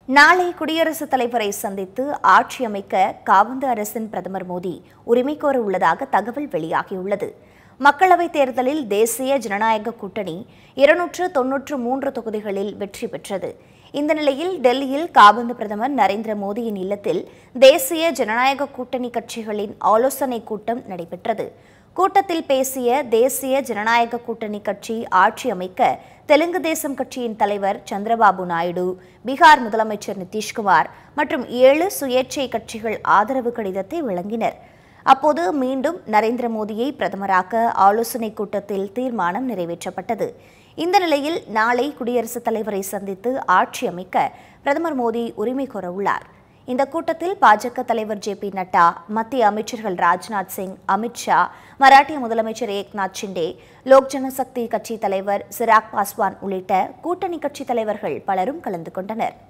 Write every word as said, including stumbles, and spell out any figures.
நாளை குடியரசுத் தலைவரை சந்தித்து ஆட்சி அமைக்க காபந்து அரசின் பிரதமர் மோடி உரிமை கோர உள்ளதாக தகவல் வெளியாகியுள்ளது. மக்களவைத் தேர்தலில் தேசிய ஜனநாயக கூட்டணி இருநூற்று தொன்னூற்று மூன்று தொகுதிகளில் வெற்றி பெற்றது. இந்த நிலையில் டெல்லியில் காபந்து பிரதமர் நரேந்திர மோடியின் இல்லத்தில் தேசிய ஜனநாயக கூட்டணி கட்சிகளின் ஆலோசனைக் கூட்டம் நடைபெற்றது. கூட்டத்தில் பேசிய தேசிய ஜனநாயக கூட்டணி கட்சி ஆட்சி அமைக்க தெலுங்கு தேசம் கட்சியின் தலைவர் சந்திரபாபு நாயுடு, பீகார் முதலமைச்சர் நிதிஷ்குமார் மற்றும் ஏழு சுயேட்சை கட்சிகள் ஆதரவு கடிதத்தை வழங்கினர். அப்போது மீண்டும் நரேந்திர மோடியை பிரதமராக்க ஆலோசனைக் கூட்டத்தில் தீர்மானம் நிறைவேற்றப்பட்டது. இந்த நிலையில் நாளை குடியரசுத் தலைவரை சந்தித்து ஆட்சி அமைக்க பிரதமர் மோடி உரிமை கோர உள்ளார். இந்த கூட்டத்தில் பாஜக தலைவர் ஜே பி நட்டா, மத்திய அமைச்சர்கள் ராஜ்நாத் சிங், அமித் ஷா, மராட்டிய முதலமைச்சர் ஏக்நாத் ஷிண்டே, லோக் ஜனசக்தி கட்சி தலைவர் சிராக் பாஸ்வான் உள்ளிட்ட கூட்டணி கட்சி தலைவர்கள் பலரும் கலந்து கொண்டனர்.